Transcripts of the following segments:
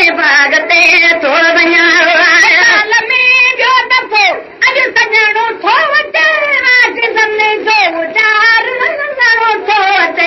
भागते थो वञा में जो दफ़ो अॼु सॼणो थो वठे राज सने जो उचार सॼणो थो वठे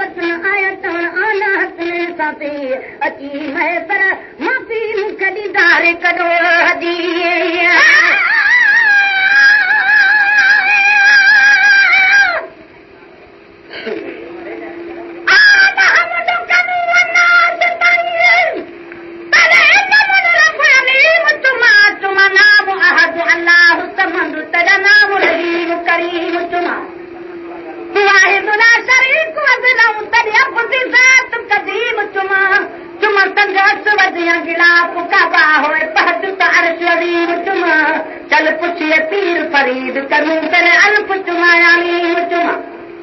बचन आयत आना हसने साथी अची मैसर माफी मुखदी दार कदो हदी चल पुछिए पीर फरीद करूं तेरे अल्फ चुमायामी चुमा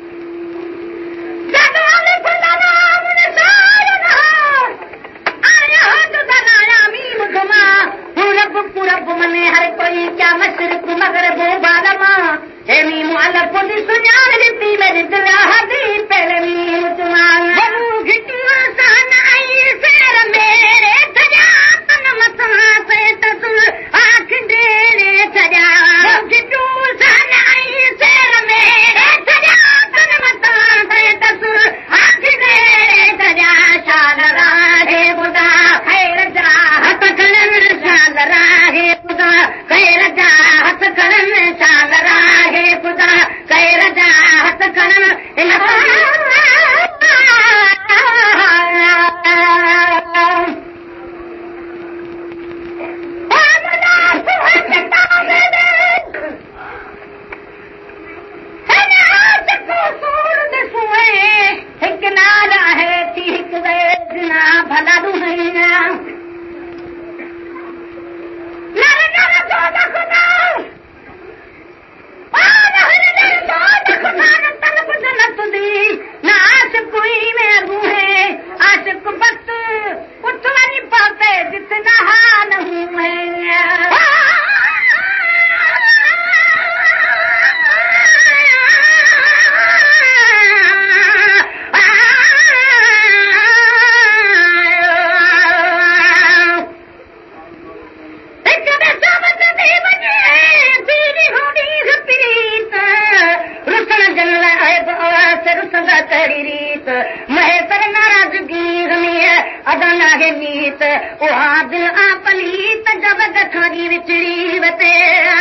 पूरब मने हर कोई क्या मशरक मगरब बालमा हे मीम अलग पुली सुजान दी मेरी दिला हदी पहले मीम चुमान घिटियो सान आई शेर मेरे सजा तन मथा से तसुर आंख डेरे सजा घिटियो सान आई शेर मेरे सजा तन मथा से तसुर आंख डेरे सजा शान राहे बुदा खैर जा हत कलन शान राहे बुदा खैर जा हत कलन शान राहे बुदा खैर जा हत कलन भला दुहैया नाश कोई में रूहे आशिक बस उठवा नहीं पाते जितना हाल हूँ मैं महेश्वर नाराजगी अदना है नीत वहाँ दिल आ पलीत जब गठागी विचड़ी वते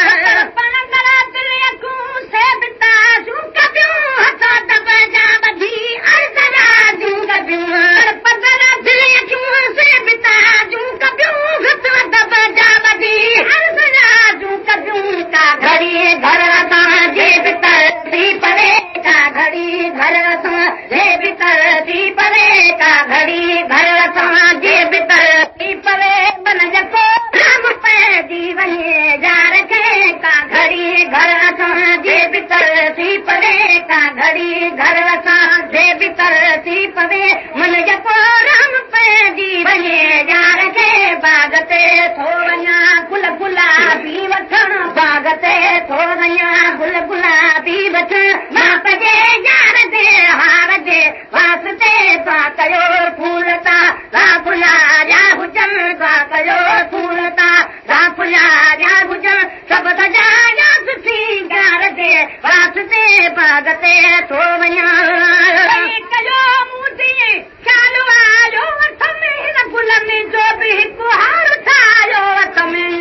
से बिता जूं कबियूं हथा दब जा बधी अर्जरा जूं कबियूं पदरा दिल क्यों से बिता जूं कबियूं हथा दब जा बधी अर्जरा जूं कबियूं का घड़ी घर सा जे बितर सी परे का घड़ी घर सा जे बितर सी परे का घड़ी घर सा जे बितर सी परे बन जको राम पे जीवन जा रखे का घड़ी घर सा जे बितर सी परे का घड़ी घर सा जे बितर सी परे मन जको राम पे जीवन जा रखे बागते थो वञा गुल गुलाबी वठण बागते थो वञा गुल गुलाबी वठण बाप जे यार जे हार जे वास्ते सा कयो फूलता रा फुलारिया हुजन सा कयो फूलता रा फुलारिया हुजन सब सजाया सिंगार जे वास्ते बागते थो वञा कयो मूर्ति ख्याल वालो वठ में हिन गुल में जो बि हिकु हार ठाहियो वठ में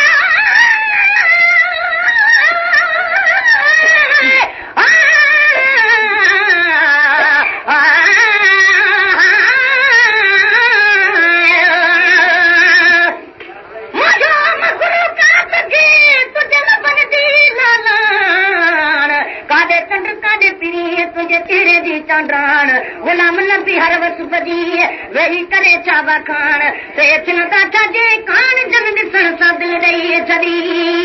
चांडान गुलाम नबी हर वस बदी वेही करे चावा खान से छिन दाता जे कान जन दिसण सा दिल रही छदी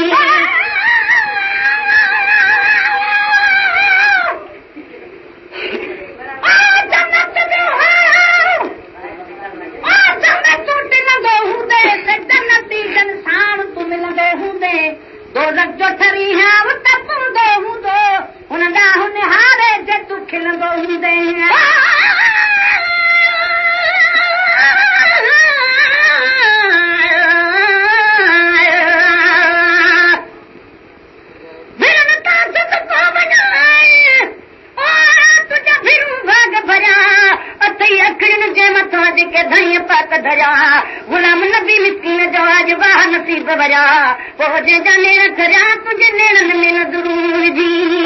दो लख जो ठरी है वो तब दो हूँ दो उन डाहु निहारे जे तू खिल दो हूँ दे रखड़ियुनि जे मथां जेके धईअ पाक धरिया गुलाम नबी मिस्कीन जो आज वाह नसीब भरिया पोइ जंहिंजा नेण खरिया तुंहिंजे नेणनि में न दुरूर जी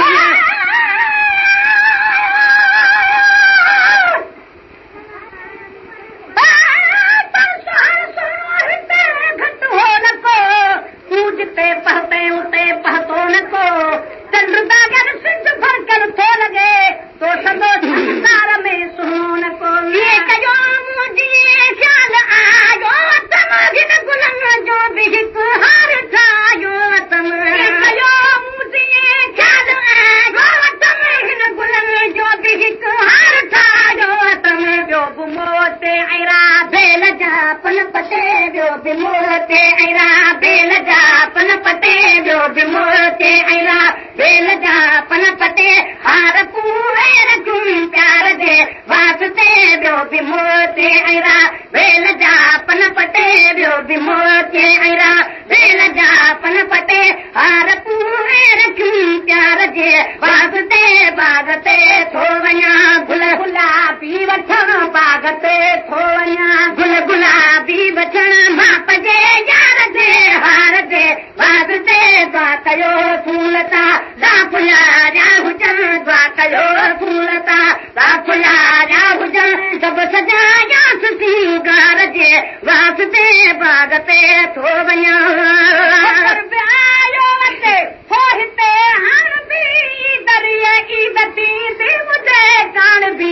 जिते पहते उते पहतो न को चंद्र दागर सिंध फरकन थो लगे तो सदो संसार में सुनो न को ये कयो मुझे ख्याल आयो तम गिन गुलन जो भी हार थायो तम ये कयो मुझे ख्याल आयो तम गिन गुलन जो भी हार थायो तम जो मोते ऐरा बेल जापन पते जो भी मोते ऐरा बेल जापन पते जो भी मोते ऐरा बेल जापन पते हार पूरे रखूं प्यार दे वास्ते जो भी मोते ऐरा बेल जापन पते जो भी मोते ऐरा बेल जापन पते हार पूरे रखूं प्यार दे वास्ते बागते थो वञा गुल गुलाबी वठण बागते थो वञा गुल गुलाबी वठण माप जे यार दे हार दे वास्ते द्वा कयो फूलता दा फुलारा हुजन द्वा कयो फूलता दा फुलारा हुजन सभु सजाया सिंगार जे वास्ते बागते थो वञा हो हिते हाण बि दरिया ईद थी मुझे कान बि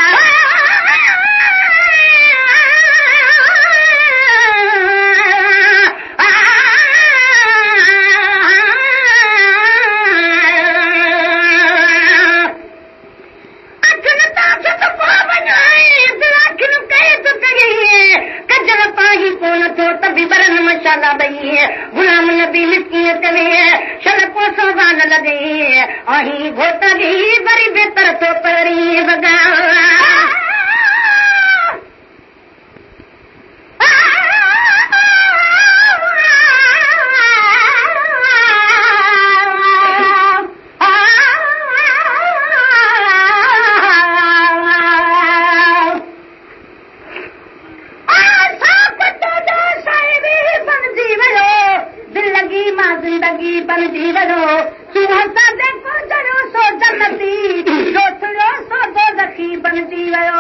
मशाला बई गुलाम नबी मिस्कीन चवे शल पोसो बान लगे अही घोट दी बड़ी बेहतर तो परी बगा जिंदगी बन जीवनो सुहसा देखो जरो सो जन्नती सोचो सो दो दखी बन जीवनो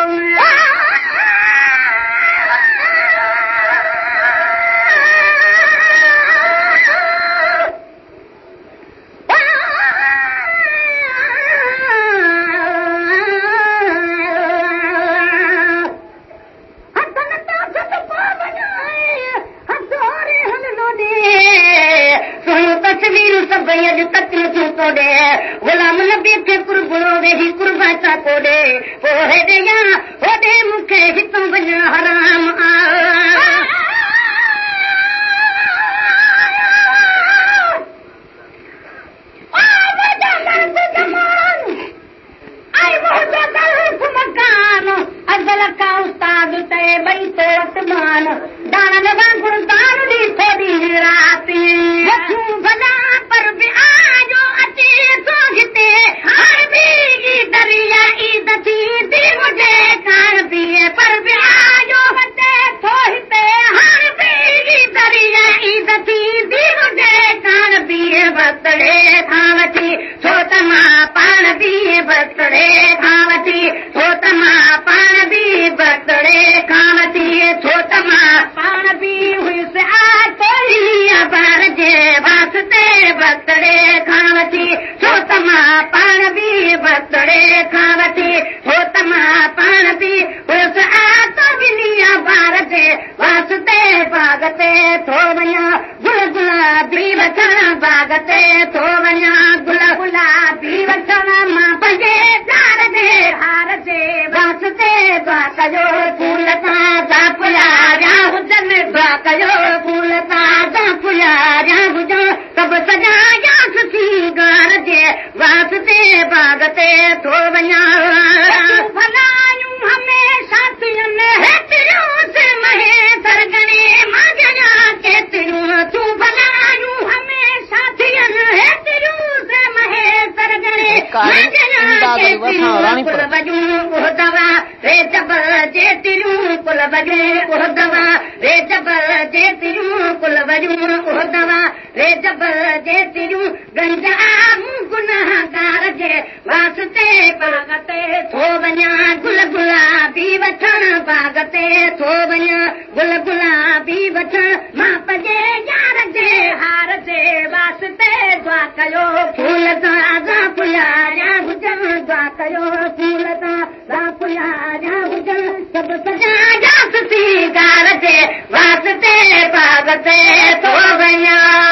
गुलाम नबी खे कुर्बनो वेही कुर्बाचा कोडे पोहे दे या होदे मुखे हितों वञण हराम अजल का उस्ताद ते बई तोत मान दान वांगुर दान दी थोड़ी रात भला पर भी आजो अचे तो हिते हर भी दरिया ईद थी मुझे खान पिए पर भी आजो अचे तो हिते हर भी दरिया ईद थी मुझे खान पिए बसड़े खावती छोट मां पान भी बसड़े खावती छोट मां पान भी बसड़े खावती छोट मां पान भी हुई से आ कोई बार जे वास्ते बसड़े खावती छोट मां पान भी बसड़े खावती छोट मां पान भी हुई से आ तो बिलिया बार जे वास्ते बागते थो वञा गुल गुलाबी वठण बागते थो वञा गुल गुलाबी वठण मां पंहिंजे प्यार जे हार जे वास्ते द्वा कयो फूल ताज़ा फुलारा हुजनि द्वा कयो फूल ताज़ा फुलारा हुजनि सभु सजाया सिंगार जे वास्ते बागते थो वञा भलायूं हमेशा थियनि हेतिरियूं से महे सरगणे मां ॼणा केतिरियूं तूं भलायूं हमेशा थियनि हेतिरियूं से महे सरगणे मां ॼणा केतिरियूं वजूं दवा रे जब जे जेतिरियूं कुल वॼे उहो दवा रे जब जेतिरियूं कुल वॼूं उहो दवा रे जब जेतिरियूं गंजा गुनाहगार जे वास्ते बाग ते थो वञा गुल गुलाबी वठण बाग ते थो वञा गुल गुलाबी वठण मां पंहिंजे यार जे हार जे वास्ते दुआ कयो फूल ताज़ा फुलाया हुजनि दुआ कयो फूल ताज़ा फुलाया हुजनि सभु सजाया सुठी गार जे वास्ते बाग ते थो वञा